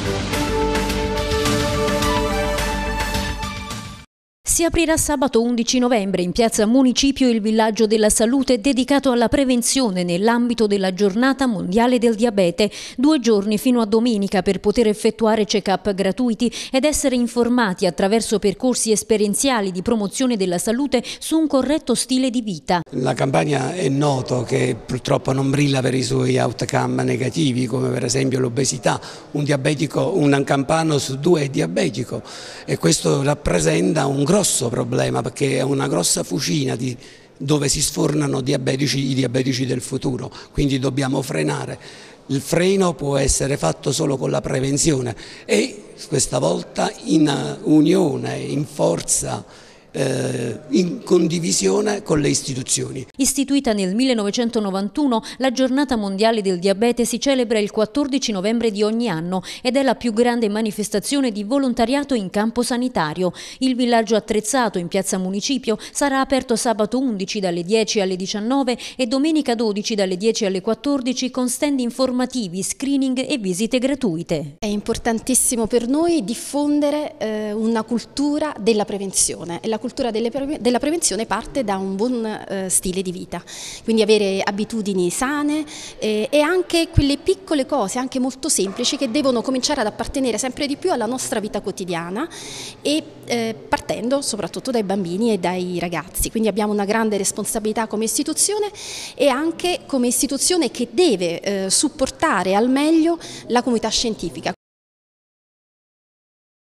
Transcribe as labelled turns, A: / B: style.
A: Si aprirà sabato 11 novembre in piazza Municipio il villaggio della salute dedicato alla prevenzione nell'ambito della giornata mondiale del diabete, 2 giorni fino a domenica per poter effettuare check-up gratuiti ed essere informati attraverso percorsi esperienziali di promozione della salute su un corretto stile di vita.
B: La campagna è noto che purtroppo non brilla per i suoi outcome negativi, come per esempio l'obesità. Un campano su 2 è diabetico e questo rappresenta un grosso problema, perché è una grossa fucina dove si sfornano i diabetici del futuro, quindi dobbiamo frenare. Il freno può essere fatto solo con la prevenzione e questa volta in unione, in forza, in condivisione con le istituzioni.
A: Istituita nel 1991, la giornata mondiale del diabete si celebra il 14 novembre di ogni anno ed è la più grande manifestazione di volontariato in campo sanitario. Il villaggio attrezzato in piazza Municipio sarà aperto sabato 11 dalle 10 alle 19 e domenica 12 dalle 10 alle 14 con stand informativi, screening e visite gratuite.
C: È importantissimo per noi diffondere una cultura della prevenzione. La cultura della prevenzione parte da un buon stile di vita, quindi avere abitudini sane e anche quelle piccole cose, anche molto semplici, che devono cominciare ad appartenere sempre di più alla nostra vita quotidiana e partendo soprattutto dai bambini e dai ragazzi. Quindi abbiamo una grande responsabilità come istituzione e anche come istituzione che deve supportare al meglio la comunità scientifica.